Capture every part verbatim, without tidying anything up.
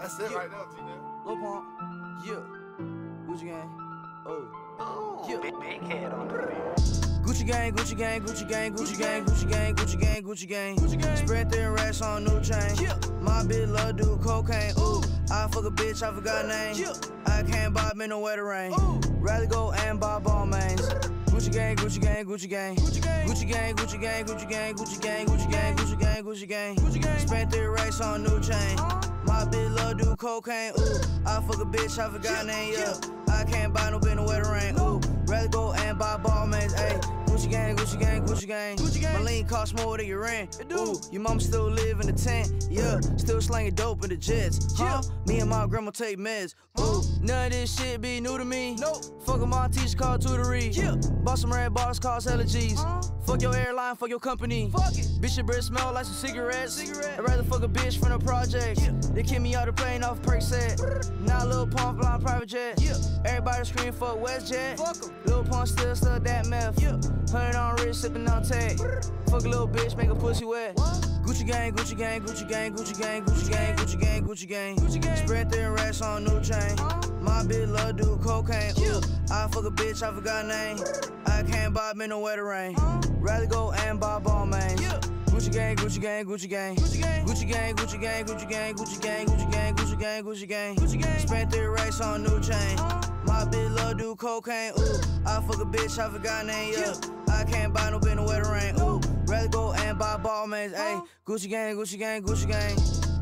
That's it yeah. right there, G-Man. Lil Pump, yeah. Gucci gang, oh, oh. Yeah. Big, big head on the beat. Gucci gang, Gucci gang, Gucci gang, Gucci gang, Gucci gang, Gucci gang, Gucci gang, Gucci gang. Spread thin racks on new chain. Yeah. My bitch love do cocaine. Ooh, I fuck a bitch, I forgot her name. Yeah. I can't buy me no wetter rain. Ooh. Rather go and buy ball mains. Gucci gang, Gucci gang, Gucci gang, Gucci gang, Gucci gang, Gucci gang, Gucci gang, Gucci gang, Gucci gang, Gucci gang, Gucci gang, Gucci gang. Spent three racks on new chain. My bitch love do cocaine. Ooh, I fuck a bitch, I forgot her name. Yeah, I can't buy no bitch no wetter rain. Ooh, rather go and buy ball mains. Ayy, Gucci gang, Gucci gang, Gucci gang, Gucci gang. My lean cost more than your rent. Ooh, your mama still live in the tent. Yeah, still slanging dope in the jets. Huh? Me and my grandma take meds. Ooh, none of this shit be new to me. Nope. Fuck with my teacher called tutory. Yeah. Bought some red bars, cost hella G's. Uh, fuck your airline, fuck your company. Fuck it. Bitch, your breath smell like some cigarettes. Cigarette. I'd rather fuck a bitch from the project. Yeah. They kick me out the plane off perk set. Now Lil Pump flying private jet. Yeah. Everybody scream fuck WestJet. Fuck em. Lil Pump still stuck that meth. Yeah. Hundred on wrist, sippin' on tag. Fuck a little bitch, make a pussy wet. What? Gucci gang, Gucci gang, Gucci gang, Gucci gang, Gucci gang, Gucci gang, Gucci gang, Gucci gang. Spread thin racks on new chain. My bitch love do cocaine. Ooh, I fuck a bitch, I forgot her name. I can't buy me no wetter rain. Rather go and buy ball mains. Gucci gang, Gucci gang, Gucci gang, Gucci gang, Gucci gang, Gucci gang, Gucci gang, Gucci gang, Gucci gang, Gucci gang, Gucci gang, Gucci gang. Spent three racks on new chain. My bitch love do cocaine. Ooh, I fuck a bitch, I forgot her name. Yeah, I can't buy no bitch no wetter rain. Ooh, rather go and buy ball mains. Ayy, Gucci gang, Gucci gang, Gucci gang.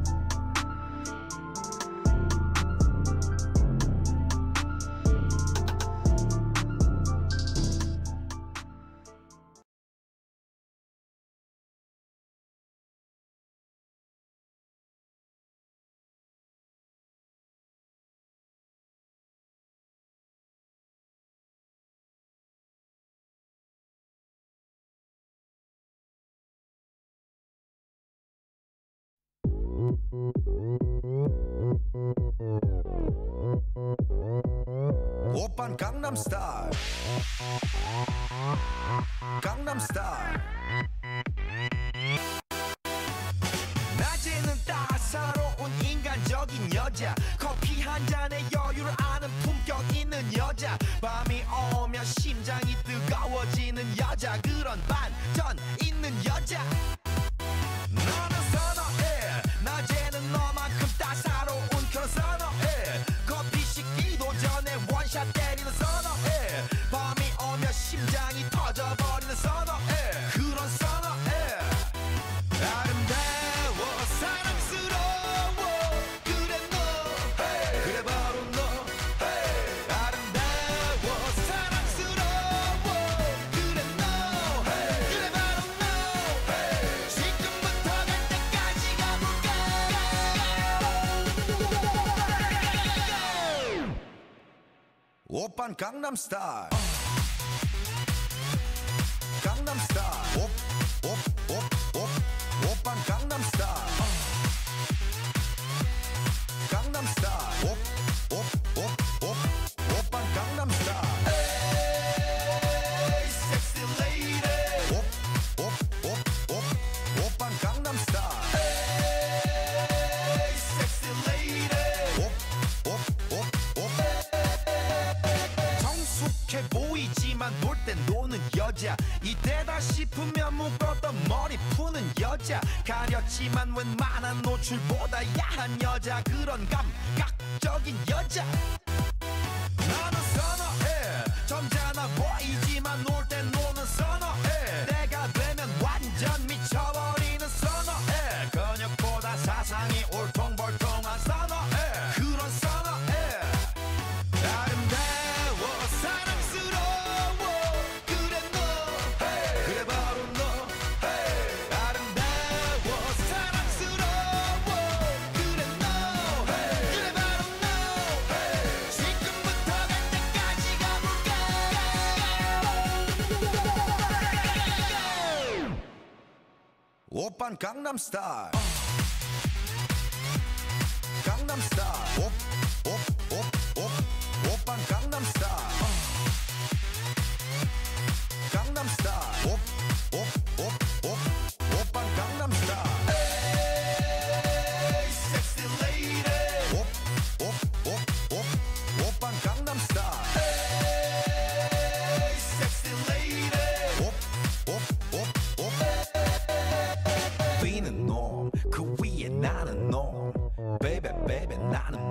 오빤 강남스타일 강남스타일 낮에는 따사로운 인간적인 여자 커피 한 잔에 여유를 아는 품격 있는 여자 밤이 오면 심장이 뜨거워지는 여자 그런 반전 있는 여자 너는 선호해 낮에는 너만큼 따사로운 그런 선호해 커피 식기도 전에 원샷 때리는 선호해 밤이 오면 심장이 터져버리는 선호해 그런 선호해 아름다워 사랑스러워 그래 너 hey. 그래 바로 너 hey. 아름다워 사랑스러워 그래 너 hey. 그래 바로 너 hey. 지금부터 갈 때까지 가볼까 오빤 강남스타일 강남스타일 옵옵옵옵 오빤 강남스타일 강남스타일 옵옵옵옵 오빤 강남스타일 에이 섹시 레이디 옵옵옵옵 오빤 강남스타일 에이 섹시 레이디 옵옵옵옵 성숙해 보이지만 놀 땐 노는 여자 이때다 싶으면 묶었던 머리 푸는 여자 가렸지만 웬만한 노출보다 야한 여자 그런 감각적인 여자 나는 선호해 점잖아 보이지만 놀 땐 노는 선호해 내가 되면 완전 미쳐버리는 선호해 근육보다 사상이 울퉁불퉁한 선호해 그런 선호해 아름다워 사랑스러워 그래 너 hey. 그래 바로 너 hey. 아름다워 사랑스러워 그래 너 hey. 그래 바로 너 hey. 지금부터 갈 때까지 가볼까 오빤 강남스타일 강남스타일 옵옵옵옵 오빤 강남스타일 강남스타일 옵옵옵옵 오빤 강남스타일 에이 섹시 레이디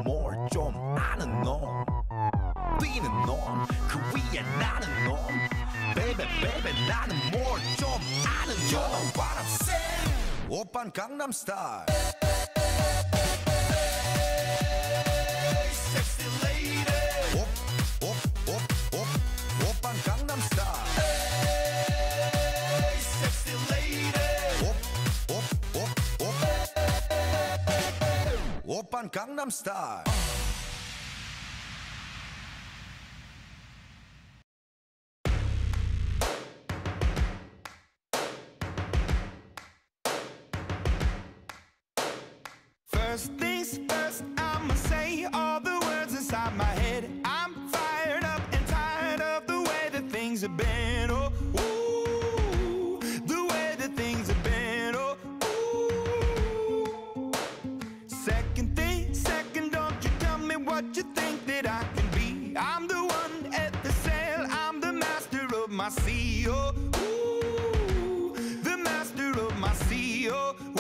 뭘 좀 아는 놈 뛰는 놈 그 위에 나는 놈 Baby baby 나는 뭘 좀 아는 놈 You know what I'm saying 오빤 강남스타일 Sexy lady 오, 오, 오, 오, 오빤 강남스타일 Sexy lady 오, 오, 오, 오 오빤 강남스타일 First things first, I'ma say all the words inside my head. I'm fired up and tired of the way that things have been. Oh, ooh, the way that things have been. Oh, ooh. Second thing, second, don't you tell me what you think that I can be. I'm the one at the sail, I'm the master of my sea. Oh, ooh, the master of my sea. Oh, ooh.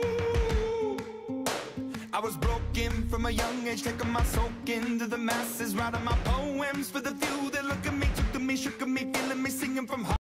I was broken from a young age, taking my soak into the masses, writing my poems for the few that look at me, took to me, shook at me, feeling me, singing from heart.